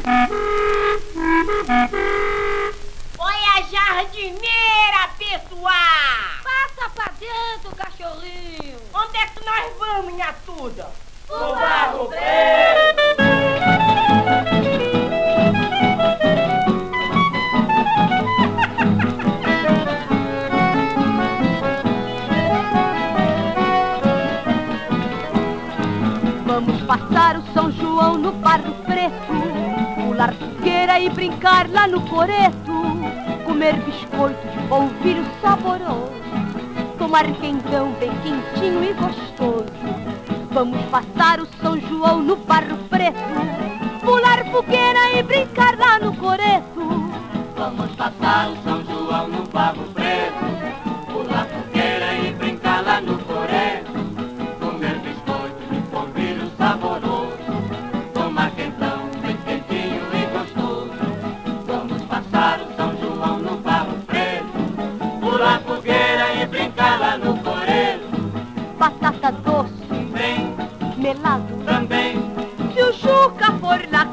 Oi, a jardineira, pessoal! Passa pra dentro, cachorrinho! Onde é que nós vamos, minha tuda? O Barro Preto! Vamos passar o São João no Barro Preto, pular fogueira e brincar lá no coreto, comer biscoitos, polvilho saboroso, tomar quentão bem quentinho e gostoso. Vamos passar o São João no Barro Preto, pular fogueira e brincar lá no coreto. Vamos passar o São João no Barro Preto, pular fogueira e brincar lá no coreto, comer biscoito de polvilho saboroso, tomar quentão bem quentinho e gostoso. Vamos passar o São João no Barro Preto, pular fogueira e brincar lá no coreto. Batata doce, Vem melado, também, se o Juca for lá